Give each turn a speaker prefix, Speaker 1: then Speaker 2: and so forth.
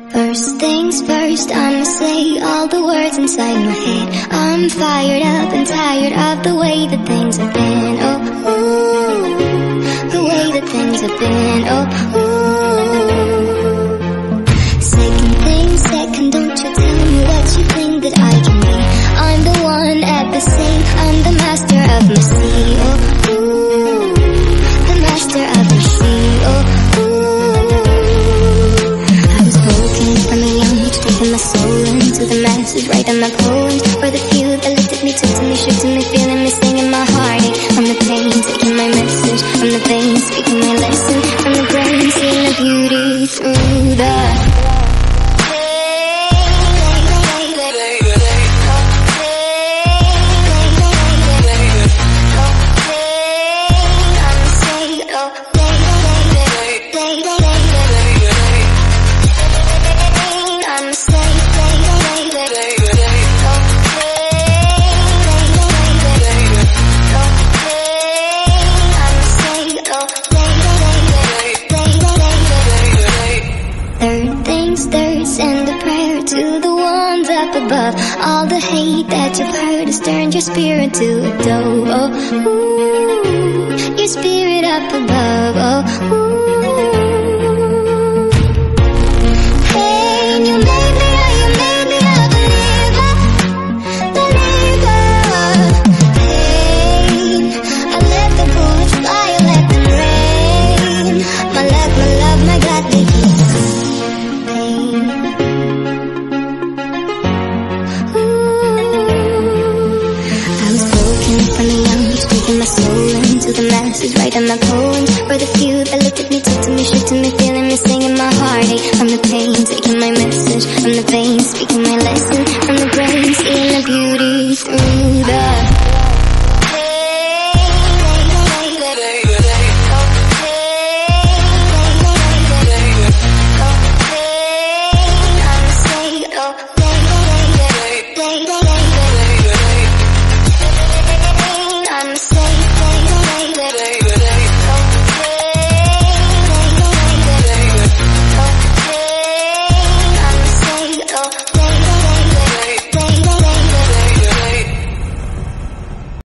Speaker 1: First things first, I'ma say all the words inside my head. I'm fired up and tired of the way that things have been. Oh, ooh, the way that things have been. Oh, ooh. Second thing, second, don't you tell me what you think that I can be. I'm the one at the same, I'm the master of my sea. Oh, ooh, the master of my sea. Oh, from a young age, taking my soul into the masses, writing my poems for the few that looked at me, took to me, shook to me, feeling me, singing my heartache. From the pain, taking my message, from the veins, speaking my lesson, from the brain, seeing the beauty through the above. All the hate that you've heard has turned your spirit to a dove. Oh, ooh, your spirit up above. Oh, ooh. Hey, you made me a believer, believer. Hey, I let the bullets fly, I let them rain. My love, my God, they keep pain. From a young age, taking my soul into the masses, writing my poems for the few that looked at me, took to me, shook to me, feeling me, singing my heartache. From the pain, taking my message, from the veins, speaking my lesson, from the brain, seeing the beauty through the